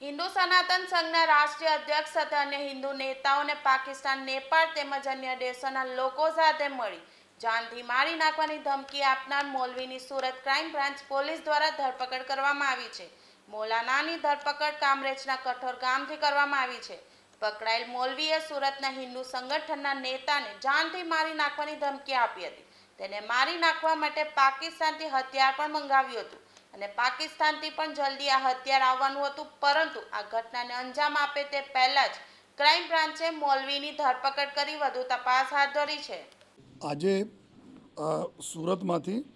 હિન્દુ સનાતન સંઘના રાષ્ટ્રીય અધ્યક્ષ સાથે અન્ય હિન્દુ નેતાઓને પાકિસ્તાન, નેપાળ તેમજ અન્ય દેશોના લોકો સાથે મળી જાનથી મારી નાખવાની ધમકી આપનાર મૌલવીની સુરત ક્રાઇમ બ્રાન્ચ પોલીસ દ્વારા ધરપકડ કરવામાં આવી છે. મૌલાનાની ધરપકડ કામરેજના કઠોર ગામથી કરવામાં આવી છે. પકડાયેલ મૌલવીએ સુરતના હિન્દુ સંગઠનના નેતાને જાનથી મારી નાખવાની ધમકી આપી હતી. તેને મારી નાખવા માટે પાકિસ્તાનથી હથિયાર પણ મંગાવ્યું હતું અને પાકિસ્તાનથી પણ જલ્દી આ હથિયાર આવવાનું હતું, પરંતુ આ ઘટનાને અંજામ આપે તે પહેલા જ ક્રાઇમ બ્રાન્ચે મૌલવીની ધરપકડ કરી વધુ તપાસ હાથ ધરી છે. આજે સુરતમાંથી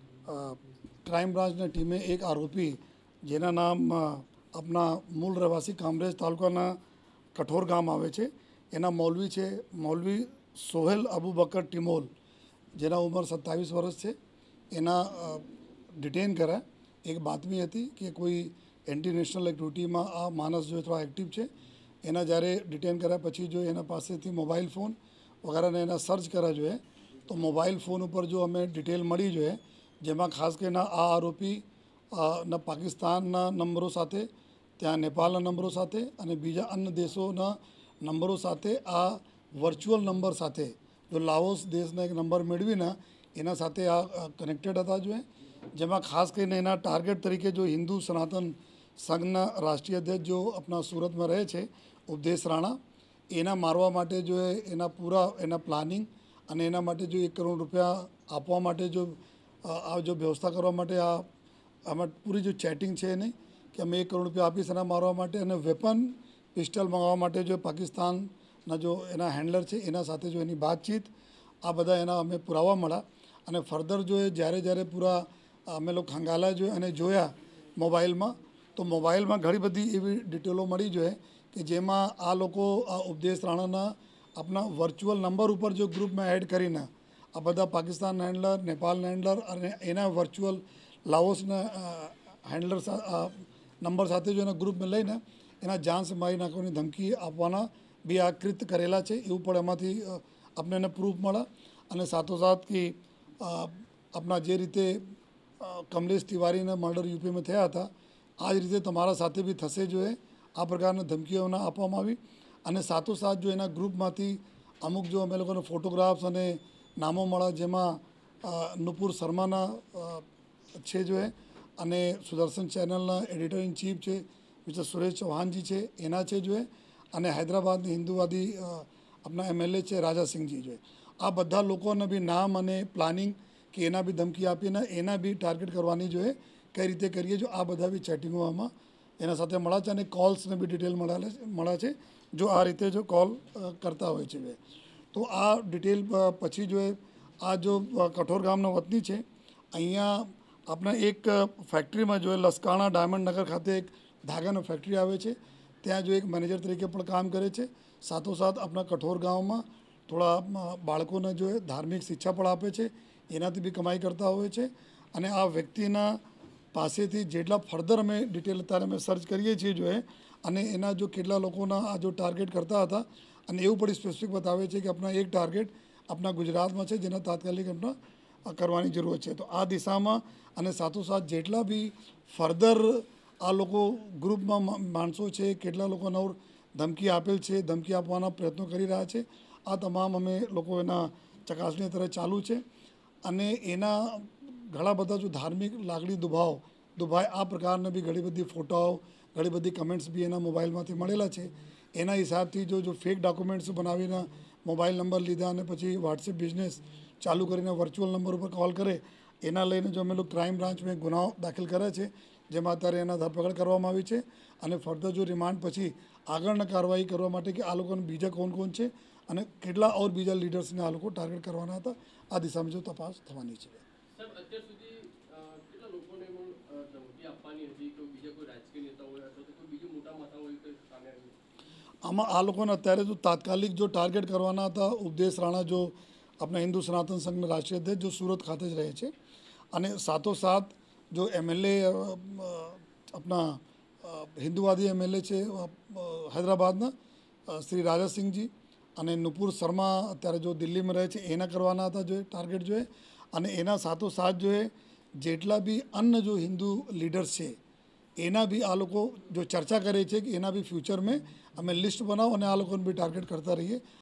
ક્રાઇમ બ્રાન્ચની ટીમે એક આરોપી જેના નામ આપણા મૂળ રહેવાસી કામરેજ તાલુકાના કઠોર ગામ આવે છે, એના મૌલવી છે મૌલવી સોહેલ અબુબકર ટિમોલ, જેના ઉંમર 27 વર્ષ છે. એના ડિટેન કર્યા. એક બાતમી હતી કે કોઈ એન્ટી નેશનલ એક્ટિવિટીમાં આ માણસ જો થોડા એક્ટિવ છે. એના જ્યારે ડિટેન કર્યા પછી જો એના પાસેથી મોબાઈલ ફોન વગેરેને એના સર્ચ કર્યા જોઈએ તો મોબાઈલ ફોન ઉપર જો અમે ડિટેલ મળી જોઈએ, જેમાં ખાસ કરીને આ આરોપી ના પાકિસ્તાનના નંબરો સાથે, ત્યાં નેપાળના નંબરો સાથે અને બીજા અન્ય દેશોના નંબરો સાથે આ વર્ચ્યુઅલ નંબર સાથે જો લાઓસ દેશના એક નંબર મેળવીને એના સાથે આ કનેક્ટેડ હતા જોઈએ, જેમાં ખાસ કરીને એના ટાર્ગેટ તરીકે જો હિન્દુ સનાતન સંઘના રાષ્ટ્રીય અધ્યક્ષ જો આપણા સુરતમાં રહે છે ઉપદેશ રાણા, એના મારવા માટે જો એના પૂરા એના પ્લાનિંગ અને એના માટે જો 1 કરોડ રૂપિયા આપવા માટે જો આ જો વ્યવસ્થા કરવા માટે આમાં પૂરી જો ચેટિંગ છે એની કે અમે 1 કરોડ રૂપિયા આપીશ એના મારવા માટે અને વેપન પિસ્ટલ મંગાવવા માટે જો પાકિસ્તાનના જો એના હેન્ડલર છે એના સાથે જો એની બાતચીત, આ બધા એના અમે પુરાવા મળ્યા. અને ફર્ધર જો એ જ્યારે પૂરા અમે લોકો ખંગાલા જોઈએ અને જોયા મોબાઈલમાં, તો મોબાઈલમાં ઘણી બધી એવી ડિટેલો મળી જોઈએ કે જેમાં આ લોકો આ ઉપદેશ રાણાના આપણા વર્ચ્યુઅલ નંબર ઉપર જો ગ્રુપમાં એડ કરીને આ બધા પાકિસ્તાન હેન્ડલર, નેપાળના હેન્ડલર અને એના વર્ચ્યુઅલ લાઓસના હેન્ડલર નંબર સાથે જો એના ગ્રુપમાં લઈને એના જાન સે મારી નાખવાની ધમકી આપવાના બી આ કૃત્ય કરેલા છે એવું પણ એમાંથી આપણે એને પ્રૂફ મળે. અને સાથોસાથ કે આપણા જે રીતે કમલેશ તિવારીના મર્ડર યુપીમાં થયા હતા, આ જ રીતે તમારા સાથે બી થશે જોઈએ આ પ્રકારની ધમકીઓના આપવામાં આવી. અને સાથોસાથ જો એના ગ્રુપમાંથી અમુક જો અમે લોકોને ફોટોગ્રાફ્સ અને નામો મળ્યા, જેમાં નુપુર શર્માના છે જોઈએ અને સુદર્શન ચેનલના એડિટર ઇન ચીફ છે મિસ્ટર સુરેશ ચૌહાણજી છે એના છે જોઈએ અને હૈદરાબાદની હિન્દુવાદી આપણા MLA છે રાજાસિંહજી જોઈએ. આ બધા લોકોને બી નામ અને પ્લાનિંગ કે એના બી ધમકી આપીને એના બી ટાર્ગેટ કરવાની જોઈએ કઈ રીતે કરીએ જો આ બધા બી ચેટિંગો આમાં એના સાથે મળ્યા છે અને કોલ્સને બી ડિટેલ મળ્યા છે જો આ રીતે જો કોલ કરતા હોય છે. તો આ ડિટેલ પછી જો આ જો કઠોર ગામના વતની છે, અહીંયા આપણે એક ફેક્ટરીમાં જો લસકાણા ડાયમંડ નગર ખાતે એક ધાગાનો ફેક્ટરી આવે છે, ત્યાં જો એક મેનેજર તરીકે પણ કામ કરે છે. સાથોસાથ આપણા કઠોર ગામમાં થોડા બાળકોને જો ધાર્મિક શિક્ષા પણ આપે છે, એનાથી બી કમાઈ કરતા હોય છે. અને આ વ્યક્તિના પાસેથી જેટલા ફર્ધર અમે ડિટેલ અત્યારે અમે સર્ચ કરીએ છીએ જોઈએ અને એના જો કેટલા લોકોના આ જો ટાર્ગેટ કરતા હતા અને એવું પણ સ્પેસિફિક બતાવે છે કે આપણા એક ટાર્ગેટ આપણા ગુજરાતમાં છે જેના તાત્કાલિક આપણા કરવાની જરૂર છે. તો આ દિશામાં અને સાથોસાથ જેટલા બી ફર્ધર આ લોકો ગ્રુપમાં માણસો છે, કેટલા લોકોને ધમકી આપેલ છે, ધમકી આપવાના પ્રયત્નો કરી રહ્યા છે, આ તમામ અમે લોકો એના ચકાસણી તરફ ચાલુ છે. અને એના ઘણા બધા જો ધાર્મિક લાગણી દુભાય આ પ્રકારના બી ઘણી બધી ફોટાઓ, ઘણી બધી કમેન્ટ્સ બી એના મોબાઈલમાંથી મળેલા છે. એના હિસાબથી જો ફેક ડોક્યુમેન્ટ્સ બનાવીને મોબાઈલ નંબર લીધા અને પછી વોટ્સએપ બિઝનેસ ચાલુ કરીને વર્ચ્યુઅલ નંબર ઉપર કોલ કરે, એના લઈને જો અમે લોકો ક્રાઇમ બ્રાન્ચમાં ગુનાઓ દાખલ કર્યા છે, જેમાં અત્યારે એના ધરપકડ કરવામાં આવી છે. અને ફર્ધર જો રિમાન્ડ પછી આગળના કાર્યવાહી કરવા માટે કે આ લોકોને બીજા કોણ છે અને કેટલા ઓર બીજા લીડર્સને આ લોકો ટાર્ગેટ કરવાના હતા, આ દિશામાં જો તપાસ થવાની છે. આમાં આ લોકોને અત્યારે જો તાત્કાલિક જો ટાર્ગેટ કરવાના હતા ઉપદેશ રાણા, જો આપણા હિન્દુ સનાતન સંઘના રાષ્ટ્રીય અધ્યક્ષ જો સુરત ખાતે જ રહે છે, અને સાથોસાથ જો MLA આપણા હિન્દુવાદી MLA છે હૈદરાબાદના શ્રી રાજાસિંહજી અને નુપુર શર્મા અત્યારે જો દિલ્હીમાં રહે છે એના કરવાના હતા જો ટાર્ગેટ જોઈએ. અને એના સાથોસાથ જો જેટલા બી અન્ય જો હિન્દુ લીડર્સ છે એના બી આ લોકો જો ચર્ચા કરે છે કે એના બી ફ્યુચરમાં અમે લિસ્ટ બનાવો અને આ લોકોને બી ટાર્ગેટ કરતા રહીએ